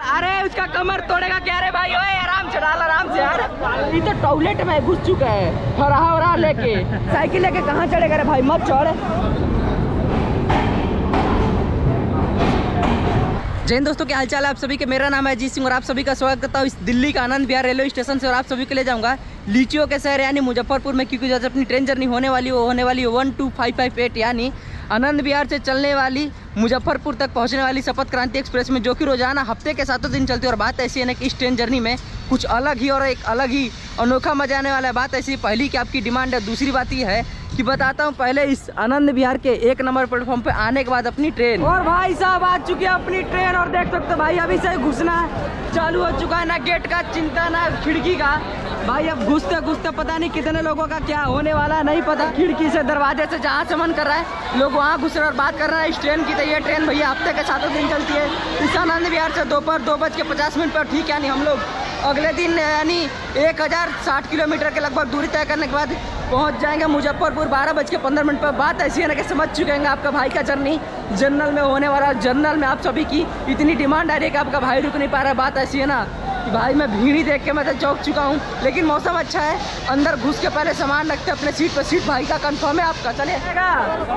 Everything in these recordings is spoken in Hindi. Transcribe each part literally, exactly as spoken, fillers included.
अरे उसका कमर तोड़ेगा क्या रे भाई? ओए आराम से डाल, आराम से यार। ये तो टॉयलेट में घुस चुका है, फराहा वराहा लेके। साइकिल लेके कहाँ चढ़ेगा रे भाई? मत चढ़। जय हिंद दोस्तों, क्या हालचाल है आप सभी के। मेरा नाम है अजीत सिंह और आप सभी का स्वागत करता हूँ इस दिल्ली का आनंद विहार रेलवे स्टेशन से। और आप सभी के ले जाऊंगा लीचियों के शहर यानी मुजफ्फरपुर में, क्योंकि जैसे अपनी ट्रेन जर्नी होने वाली वो होने वाली one two five five eight यानी आनंद विहार से चलने वाली मुजफ्फरपुर तक पहुंचने वाली शपथ क्रांति एक्सप्रेस में, जो कि रोजाना हफ्ते के सातों दिन चलती है। और बात ऐसी है ना कि इस ट्रेन जर्नी में कुछ अलग ही और एक अलग ही अनोखा मजा आने वाला है। बात ऐसी पहली कि आपकी डिमांड है, दूसरी बात ये है कि बताता हूँ पहले इस आनंद विहार के एक नंबर प्लेटफॉर्म पे आने के बाद अपनी ट्रेन। और भाई साहब आ चुकी है अपनी ट्रेन और देख सकते हो भाई अभी से घुसना चालू हो चुका है। ना गेट का चिंता ना खिड़की का। भाई अब घुसते घुसते पता नहीं कितने लोगों का क्या होने वाला है नहीं पता। खिड़की से दरवाजे से जहाँ से मन कर रहा है लोग वहाँ घुस रहे और बात कर रहे हैं इस ट्रेन की। तो ये ट्रेन भैया हफ्ते के सातों दिन चलती है इस आनंद विहार से दोपहर दो बज के पचास मिनट पर। ठीक यानी हम लोग अगले दिन यानी एक हज़ार साठ किलोमीटर के लगभग दूरी तय करने के बाद पहुंच जाएंगे मुजफ्फरपुर बारह बज के पंद्रह मिनट पर। बात ऐसी है ना कि समझ चुके हैं आपका भाई का जर्नी जनरल में होने वाला। जनरल में आप सभी की इतनी डिमांड आ रही है कि आपका भाई रुक नहीं पा रहा है। बात ऐसी है ना कि भाई मैं भीड़ ही देख के मैं तो चौंक चुका हूँ, लेकिन मौसम अच्छा है। अंदर घुस के पहले सामान रखते अपने सीट पर। सीट भाई का कंफर्म है आपका? चलिएगा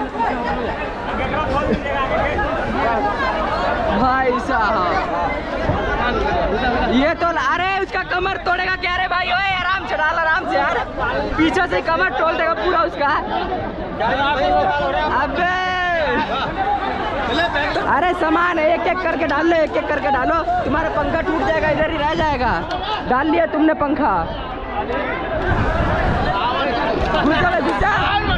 भाई साहब। ये तो अरे उसका कमर तोड़ेगा क्या रे भाई? ओए आराम से डाल, आराम से यार। पीछे से कमर तोड़ देगा पूरा उसका। अबे अरे सामान है, एक एक करके डाल लो, एक एक करके डालो। तुम्हारा पंखा टूट जाएगा, इधर ही रह जाएगा। डाल लिया तुमने पंखा। घुस जा घुस जा।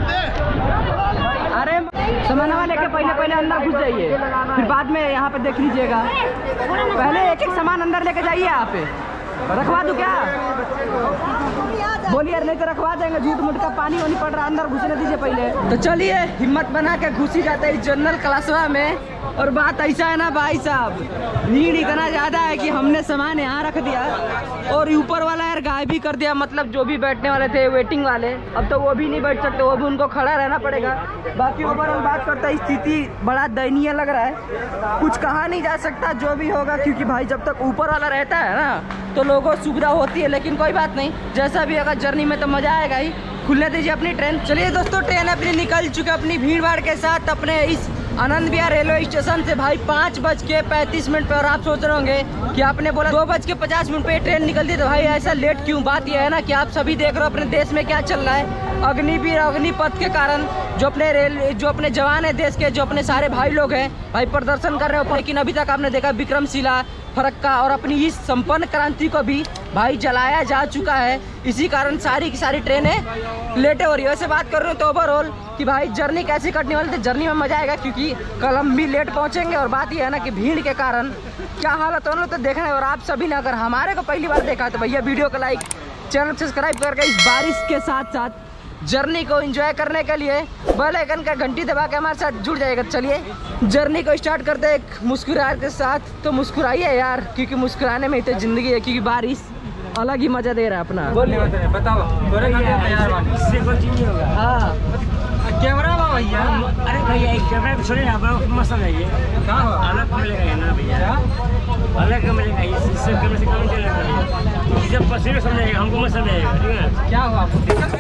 अरे सामान लेके पहले पहले अंदर घुस जाइए, फिर बाद में यहाँ पे देख लीजिएगा। पहले एक एक सामान अंदर लेके जाइए। यहाँ पे रखवा दूँ क्या? बोलिए नहीं तो रखवा देंगे। झूठ मूठ का पानी वानी पड़ रहा, अंदर घुसने दीजिए पहले। तो चलिए हिम्मत बना के घुस ही जाते हैं जनरल क्लासवा में। और बात ऐसा है ना भाई साहब, भीड़ इतना ज़्यादा है कि हमने सामान यहाँ रख दिया और ऊपर वाला यार गायब भी कर दिया। मतलब जो भी बैठने वाले थे वेटिंग वाले, अब तो वो भी नहीं बैठ सकते, वो भी उनको खड़ा रहना पड़ेगा। बाकी ओवरऑल बात करता है स्थिति बड़ा दयनीय लग रहा है। कुछ कहा नहीं जा सकता जो भी होगा, क्योंकि भाई जब तक ऊपर वाला रहता है ना तो लोगों को सुविधा होती है। लेकिन कोई बात नहीं, जैसा भी होगा जर्नी में तो मज़ा आएगा ही। खुलने दीजिए अपनी ट्रेन। चलिए दोस्तों, ट्रेन अपनी निकल चुके अपनी भीड़ भाड़ के साथ अपने इस आनंद विहार रेलवे स्टेशन से भाई पाँच बज के पैंतीस मिनट पर। और आप सोच रहे होंगे कि आपने बोला दो बज के पचास मिनट पे ट्रेन निकलती, तो भाई ऐसा लेट क्यों? बात यह है ना कि आप सभी देख रहे हो अपने देश में क्या चल रहा है। अग्निवीर अग्निपथ के कारण जो अपने रेल जो अपने जवान है देश के, जो अपने सारे भाई लोग हैं भाई प्रदर्शन कर रहे हो। लेकिन अभी तक आपने देखा विक्रमशिला फरक्का और अपनी इस संपन्न क्रांति को भी भाई जलाया जा चुका है। इसी कारण सारी की सारी ट्रेनें लेटे हो रही है। वैसे बात कर रहे हो तो ओवरऑल कि भाई जर्नी कैसी कटने वाली थी। जर्नी में मजा आएगा क्योंकि कल हम भी लेट पहुंचेंगे। और बात यह है ना कि भीड़ के कारण क्या हालत हो तो देखना है। और आप सभी ने अगर हमारे को पहली बार देखा तो भैया वीडियो को लाइक, चैनल सब्सक्राइब करके इस बारिश के साथ साथ जर्नी को एंजॉय करने के लिए बेल आइकन का घंटी दबा के हमारे साथ जुड़ जाएगा। चलिए जर्नी को स्टार्ट करते हैं एक मुस्कुराहट के साथ। तो मुस्कुराइए यार, क्योंकि मुस्कुराने में ही तो जिंदगी है। क्योंकि बारिश अलग ही मजा दे रहा है अपना। बोलिए बताओ। हाँ कैमरा भैया। अरे भैया एक कैमरा पे छोड़े ना, मस्त है। अलग मिलेगा ना भैया, अलग मिलेगा। इससे कैमरे से कम चलेगा, जब पसीने समझाएगा हमको मत समझाएगा। ठीक है क्या हुआ आपको?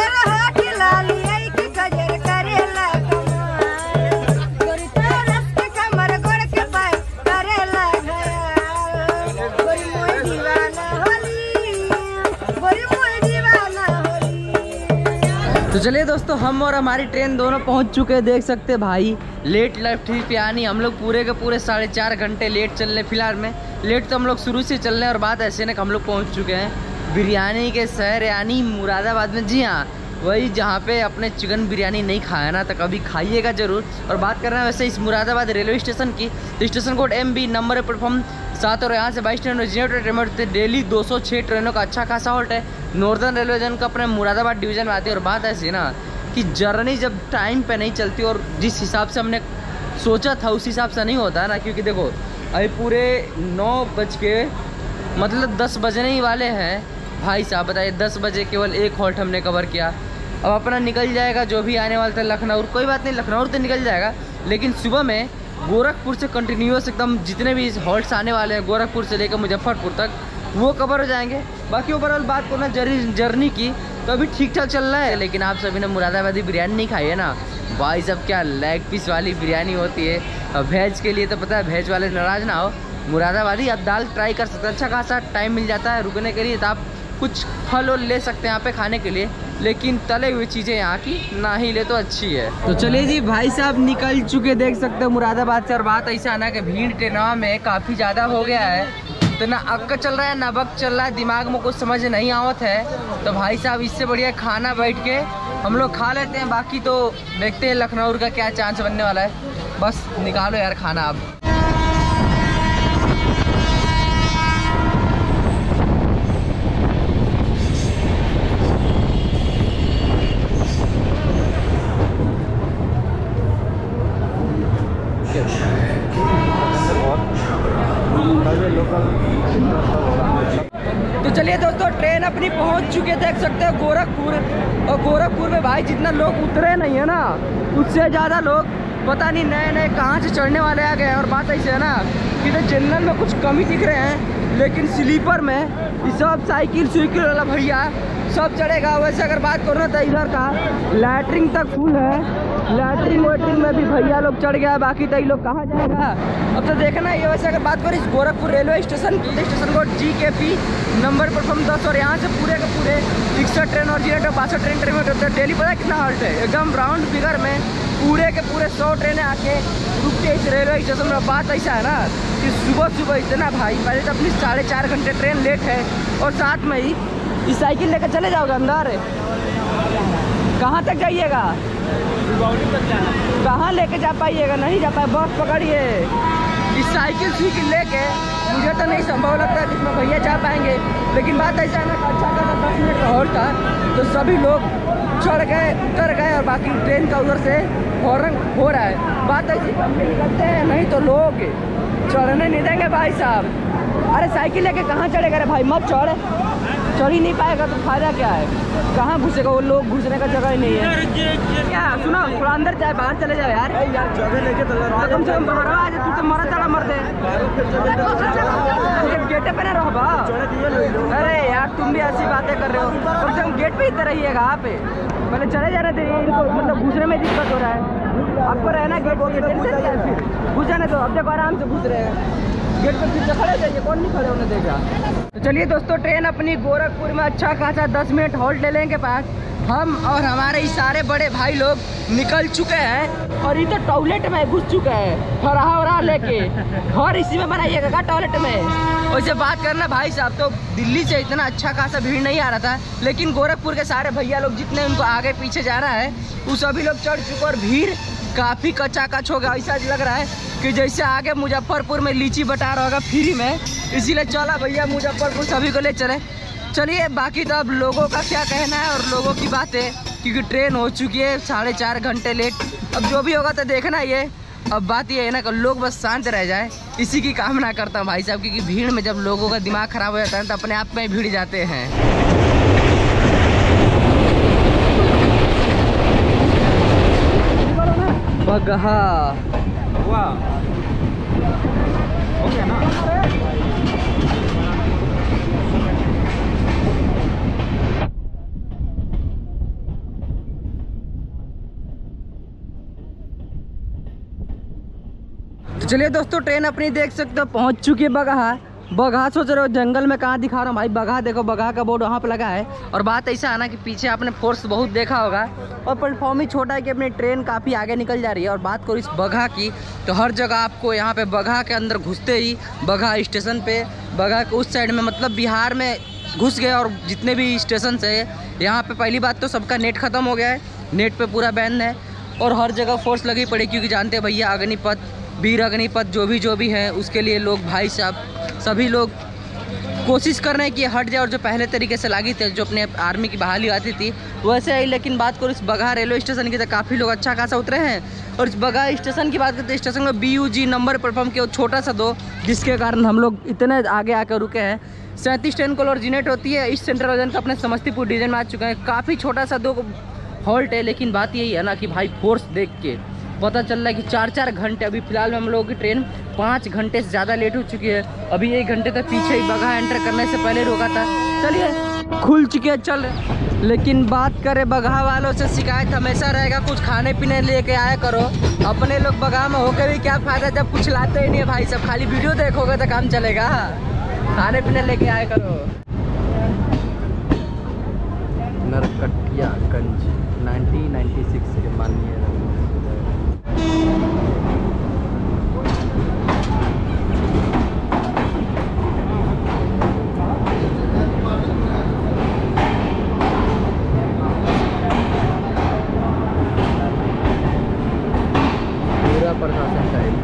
तो चलिए दोस्तों, हम और हमारी ट्रेन दोनों पहुंच चुके हैं। देख सकते हैं भाई लेट लाइफ ट्रिप यानी हम लोग पूरे के पूरे साढ़े चार घंटे लेट चल रहे। फिलहाल में लेट तो हम लोग शुरू से चल रहे हैं। और बात ऐसे ना कि हम लोग पहुंच चुके हैं बिरयानी के शहर यानी मुरादाबाद में। जी हाँ, वही जहाँ पे अपने चिकन बिरयानी नहीं खाया ना तो कभी खाइएगा ज़रूर। और बात कर रहे हैं वैसे इस मुरादाबाद रेलवे स्टेशन की, तो station code M B number platform सात और यहाँ से बाईस ट्रेन ऑरिजिनेटर डेली दो सौ छः ट्रेनों का अच्छा खासा हॉल्ट है। नॉर्दर्न रेलवे जोन का अपने मुरादाबाद डिवीज़न में आती है। और बात ऐसी ना कि जर्नी जब टाइम पे नहीं चलती और जिस हिसाब से हमने सोचा था उस हिसाब से नहीं होता ना। क्योंकि देखो अभी पूरे नौ बज के मतलब दस बजने ही वाले हैं भाई साहब। बताइए दस बजे केवल एक हॉल्ट हमने कवर किया। अब अपना निकल जाएगा जो भी आने वाला था लखनऊ। कोई बात नहीं, लखनऊ तो निकल जाएगा, लेकिन सुबह में गोरखपुर से कंटिन्यूस एकदम जितने भी हॉल्ट्स आने वाले हैं गोरखपुर से लेकर मुजफ्फरपुर तक वो कवर हो जाएंगे। बाकी ओवरऑल बात करो ना जर्नी जर्नी की तो अभी ठीक ठाक चल रहा है। लेकिन आप सभी ने मुरादाबादी बिरयानी नहीं खाई है ना भाई साहब, क्या लेग पीस वाली बिरयानी होती है। अब वेज के लिए तो पता है, वेज वाले नाराज ना हो, मुरादाबादी आप दाल ट्राई कर सकते हैं। अच्छा खासा टाइम मिल जाता है रुकने के लिए, तो आप कुछ फल और ले सकते हैं यहाँ पे खाने के लिए। लेकिन तले हुई चीज़ें यहाँ की ना ही ले तो अच्छी है। तो चलिए जी, भाई साहब निकल चुके देख सकते हो मुरादाबाद से। और बात ऐसा ना कि भीड़ ट्रेनवा में काफ़ी ज़्यादा हो गया है, तो ना अक्का चल रहा है ना वक्त चल रहा है, दिमाग में कुछ समझ नहीं आवत है। तो भाई साहब इससे बढ़िया खाना बैठ के हम लोग खा लेते हैं। बाकी तो देखते हैं लखनऊ का क्या चांस बनने वाला है। बस निकालो यार खाना अब। तो चलिए दोस्तों, ट्रेन अपनी पहुंच चुके देख सकते हो गोरखपुर। और गोरखपुर में भाई जितना लोग उतरे नहीं है ना, उससे ज़्यादा लोग पता नहीं नए नए कहाँ से चढ़ने वाले आ गए हैं। और बात ऐसे है ना कि तो जनरल में कुछ कमी दिख रहे हैं, लेकिन स्लीपर में ये सब साइकिल सुइकिल वाला भैया सब चढ़ेगा। वैसे अगर बात करो ना तो इधर का लैटरिन तक फुल है, लैटरिन वेटरिन में भी भैया लोग चढ़ गया। बाकी तो ये लोग कहाँ जाएगा अब तो देखना है। वैसे अगर बात करें इस Gorakhpur railway station station code G K P number platform दस, और यहाँ से पूरे के पूरे इकसठ ट्रेन और जीरो बासठ ट्रेन ट्रेन में डेली पता है कितना हॉल्ट है, एकदम राउंड फिगर में पूरे के पूरे सौ ट्रेनें आके रुकते हैं इस रेलवे स्टेशन में। बात ऐसा है ना कि सुबह सुबह इतना भाई, पहले तो अपनी साढ़े चार घंटे ट्रेन लेट है, और साथ में ही इस साइकिल लेकर चले जाओगे अंदर। कहाँ तक जाइएगा, कहाँ लेके जा पाइएगा, नहीं जा पाए, बस पकड़िए। इस साइकिल साइकिल लेके मुझे तो नहीं संभव लगता कि इसमें भैया जा पाएंगे। लेकिन बात ऐसा है ना, अच्छा खासा दस मिनट का हॉल्ट था, तो सभी लोग चढ़ गए उतर गए, और बाकी ट्रेन का उधर से हॉर्न हो रहा है। बात ऐसी करते हैं, नहीं तो लोग चढ़ने नहीं देंगे भाई साहब। अरे साइकिल लेके कहाँ चढ़ेगा रे भाई, मत चढ़, चढ़ ही नहीं पाएगा तो फायदा क्या है, कहाँ घुसेगा, वो लोग घुसने का जगह ही नहीं है। क्या सुनो, थोड़ा अंदर जाए, बाहर चले जाओ यार, जगह लेके कम से कम तुम्हारा आज तू तो मरा तड़ा मर दे, गेटे पे ना रहो बा। अरे यार तुम भी ऐसी बातें कर रहे हो, कम से कम गेट पे ही तो रहिएगा आप, पहले चले जाने दे, इनको मतलब घुसने में दिक्कत हो रहा है। आपको रहना गेट फिर घुस जाने दो, अब देखो आराम से घुस रहे हैं, गेट पर पीछे खड़े जाइए, कौन नहीं खड़े होने देगा। तो चलिए दोस्तों, ट्रेन अपनी गोरखपुर में अच्छा खासा दस मिनट हॉल्ट ले लेंगे पास। हम और हमारे ये सारे बड़े भाई लोग निकल चुके हैं, और ये तो टॉयलेट में घुस चुके हैं फराहा वराहा लेके। घर इसी में बनाइएगा का टॉयलेट में। वैसे बात करना भाई साहब, तो दिल्ली से इतना अच्छा खासा भीड़ नहीं आ रहा था, लेकिन गोरखपुर के सारे भैया लोग जितने उनको आगे पीछे जाना है वो सभी लोग चढ़ चुके, और भीड़ काफ़ी कच्चा कच हो गया। ऐसा लग रहा है कि जैसे आगे मुजफ्फरपुर में लीची बटा रहा होगा फ्री में, इसीलिए चला भैया मुजफ्फरपुर सभी को ले चले। चलिए बाकी तो अब लोगों का क्या कहना है और लोगों की बातें, क्योंकि ट्रेन हो चुकी है साढ़े चार घंटे लेट। अब जो भी होगा तो देखना ही है। अब बात ये है ना कि लोग बस शांत रह जाए, इसी की कामना करता हूँ भाई साहब, क्योंकि भीड़ में जब लोगों का दिमाग खराब हो जाता है तो अपने आप में भीड़ जाते हैं। बगहा हो गया ना। तो चलिए दोस्तों, ट्रेन अपनी देख सकते हो पहुंच चुकी है बगहा। बगहा सोच रहे हो जंगल में कहाँ दिखा रहा हूँ भाई, बगहा देखो, बगहा का बोर्ड वहाँ पे लगा है। और बात ऐसा है ना कि पीछे आपने फोर्स बहुत देखा होगा, और प्लेटफॉर्म ही छोटा है कि अपनी ट्रेन काफ़ी आगे निकल जा रही है। और बात करो इस बगहा की, तो हर जगह आपको यहाँ पे बगहा के अंदर घुसते ही बगहा स्टेशन पे, बगहा के उस साइड में मतलब बिहार में घुस गए, और जितने भी स्टेशन है यहाँ पर पहली बात तो सबका नेट ख़त्म हो गया है, नेट पर पूरा बैन है, और हर जगह फोर्स लगी पड़ी, क्योंकि जानते हैं भैया अग्निपथ, वीर अग्निपथ जो भी जो भी है उसके लिए लोग भाई साहब सभी लोग कोशिश कर रहे हैं कि हट जाए, और जो पहले तरीके से लगी थी, जो अपने आर्मी की बहाली आती थी वैसे ही। लेकिन बात करो इस बगहा रेलवे स्टेशन की, तो काफ़ी लोग अच्छा खासा उतरे हैं। और इस बगहा स्टेशन की बात करते हैं, स्टेशन में B U G number platform के छोटा सा दो, जिसके कारण हम लोग इतने आगे आकर रुके हैं। सैंतीस ट्रेन को ऑरिजिनेट होती है इस सेंट्रल रीजन का, अपने समस्तीपुर डिवीजन में आ चुके हैं। काफ़ी छोटा सा दो हॉल्ट है, लेकिन बात यही है ना कि भाई फोर्स देख के पता चल रहा है कि चार चार घंटे, अभी फिलहाल में हम लोगों की ट्रेन पाँच घंटे से ज़्यादा लेट हो चुकी है। अभी एक घंटे तक पीछे ही बगहा एंटर करने से पहले रोका था। चलिए खुल चुके हैं, चल। लेकिन बात करें बगहा वालों से, शिकायत हमेशा रहेगा कुछ खाने पीने लेके आया करो। अपने लोग बगहा में होकर भी क्या फ़ायदा जब कुछ लाते ही नहीं है भाई सब, खाली वीडियो देखोगे तो काम चलेगा। खाने पीने लेके आया करो। नरकटियागंज नाइनटीन नाइंटी सिक्स के माननीय प्रशासन साइड।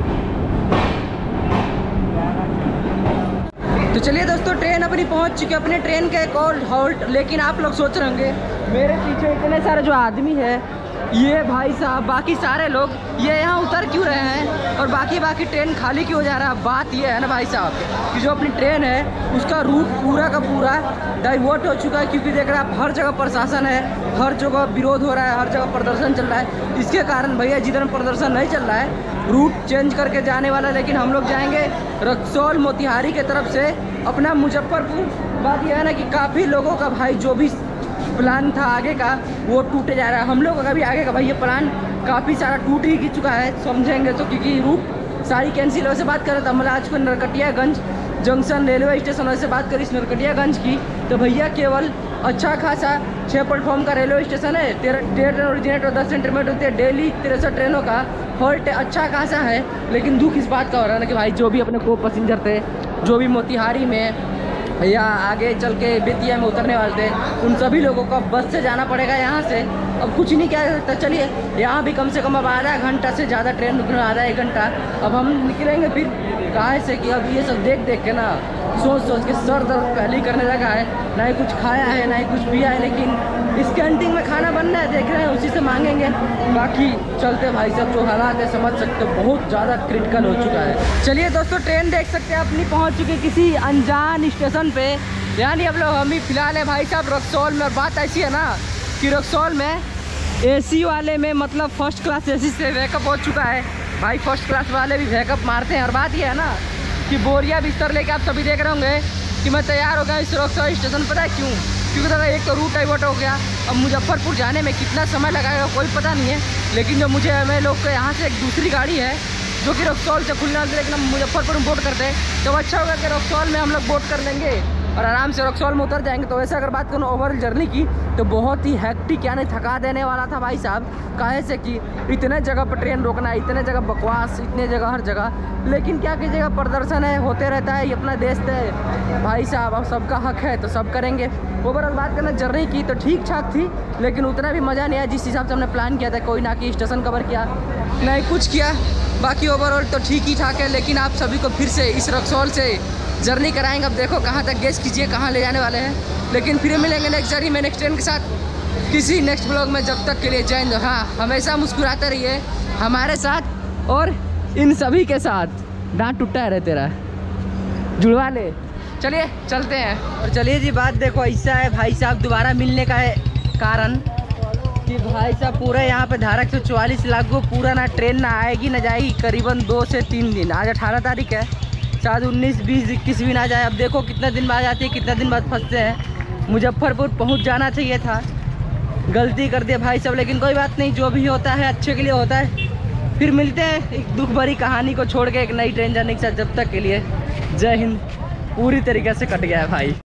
तो चलिए दोस्तों, ट्रेन अपनी पहुंच चुकी है, अपने ट्रेन का एक और हॉल्ट। लेकिन आप लोग सोच रहे होंगे मेरे पीछे इतने सारे जो आदमी है, ये भाई साहब बाकी सारे लोग ये यहाँ उतर क्यों रहे हैं और बाकी बाकी ट्रेन खाली क्यों जा रहा है। बात ये है ना भाई साहब कि जो अपनी ट्रेन है उसका रूट पूरा का पूरा डाइवर्ट हो चुका है, क्योंकि देख रहे हैं आप हर जगह प्रशासन है, हर जगह विरोध हो रहा है, हर जगह प्रदर्शन चल रहा है। इसके कारण भैया जिधर प्रदर्शन नहीं चल रहा है रूट चेंज करके जाने वाला, लेकिन हम लोग जाएंगे रक्सौल मोतिहारी के तरफ से अपना मुजफ्फरपुर। बात यह है ना कि काफ़ी लोगों का भाई जो भी प्लान था आगे का वो टूटे जा रहा है। हम लोगों का भी आगे का भाई ये प्लान काफ़ी सारा टूट ही चुका है, समझेंगे तो, क्योंकि रूट सारी कैंसिल हो। से बात करें तो हम आज को नरकटियागंज जंक्शन रेलवे स्टेशन से बात करी इस नरकटियागंज की, तो भैया केवल अच्छा खासा छः प्लेटफॉर्म का रेलवे स्टेशन है। तेरह ट्रेन ओरिजिनेट और दस इंटरमीडिएट होती है, डेली तिरसठ ट्रेनों का हॉल्ट अच्छा खासा है। लेकिन दुख इस बात का हो रहा है ना कि भाई जो भी अपने को पैसेंजर थे, जो भी मोतिहारी में या आगे चल के बेतिया में उतरने वाले थे, उन सभी लोगों को बस से जाना पड़ेगा यहाँ से। अब कुछ नहीं किया जा सकता। चलिए यहाँ भी कम से कम अब आधा घंटा से ज़्यादा ट्रेन रुकने, आधा एक घंटा। अब हम निकलेंगे फिर कहाँ से कि अब ये सब देख देख के ना सोच सोच के सर दर्द पहले ही करने लगा है। ना ही कुछ खाया है ना ही कुछ पिया है, लेकिन इस कैंटीन में खाना बन रहा है, देख रहे हैं उसी से मांगेंगे। बाकी चलते भाई सब जो हालात है समझ सकते हो, बहुत ज़्यादा क्रिटिकल हो चुका है। चलिए दोस्तों, ट्रेन देख सकते हैं अपनी पहुंच चुकी है किसी अनजान स्टेशन पे। यानी अब लोग हम ही फिलहाल है भाई साहब रक्सौल में। बात ऐसी है ना कि रक्सौल में एसी वाले में मतलब फर्स्ट क्लास एसी से बैकअप हो चुका है भाई। फर्स्ट क्लास वाले भी बैकअप मारते हैं। और बात ये है ना कि बोरिया बिस्तर लेके आप सभी देख रहे होंगे कि मैं तैयार हो गया इस रक्सौल स्टेशन। पता है क्यों? क्योंकि दादा एक तो रूट डाइवर्ट हो गया। अब मुजफ्फरपुर जाने में कितना समय लगाएगा कोई पता नहीं है, लेकिन जो मुझे हमें लोग को यहाँ से एक दूसरी गाड़ी है जो कि रक्सौल से खुलने वाली, लेकिन हम मुजफ्फरपुर में बोट करते हैं तो अच्छा होगा कि रक्सौल में हम लोग बोट कर लेंगे और आराम से रक्सौल में उतर जाएंगे। तो वैसे अगर बात करूँ ओवरऑल जर्नी की तो बहुत ही हैक्टिक यानी थका देने वाला था भाई साहब। काहे से कि इतने जगह पर ट्रेन रोकना, इतने जगह बकवास, इतने जगह हर जगह। लेकिन क्या कीजिएगा, प्रदर्शन है, होते रहता है, ये अपना देश है भाई साहब। अब सबका हक है तो सब करेंगे। ओवरऑल बात करना जर्नी की तो ठीक ठाक थी, लेकिन उतना भी मज़ा नहीं आया जिस हिसाब से हमने प्लान किया था। कोई ना कि स्टेशन कवर किया, नहीं कुछ किया। बाकी ओवरऑल तो ठीक ही ठाक है। लेकिन आप सभी को फिर से इस रक्सौल से जर्नी कराएंगे। अब देखो कहाँ तक गेस कीजिए कहाँ ले जाने वाले हैं। लेकिन फिर मिलेंगे नेक्स्ट जर्नी में नेक्स्ट ट्रेन के साथ किसी नेक्स्ट ब्लॉग में। जब तक के लिए जय हिंद। हाँ, हमेशा मुस्कुराते रहिए हमारे साथ और इन सभी के साथ। दांत टूटा है रे तेरा, जुड़वा ले। चलिए चलते हैं। और चलिए जी, बात देखो ऐसा है भाई साहब, दोबारा मिलने का है कारण कि भाई साहब पूरा यहाँ पे धारा एक सौ चौवालीस लागू, पूरा ना ट्रेन ना आएगी ना जाएगी करीबन दो से तीन दिन। आज अठारह तारीख है, शायद उन्नीस बीस इक्कीस भी ना जाए। अब देखो कितना दिन बाद आती है, कितना दिन बाद फंसते हैं। मुजफ्फरपुर पहुँच जाना चाहिए था, गलती कर दिया भाई साहब। लेकिन कोई बात नहीं, जो भी होता है अच्छे के लिए होता है। फिर मिलते हैं एक दुख भरी कहानी को छोड़ के एक नई ट्रेन जर्नी के साथ। जब तक के लिए जय हिंद। पूरी तरीके से कट गया है भाई।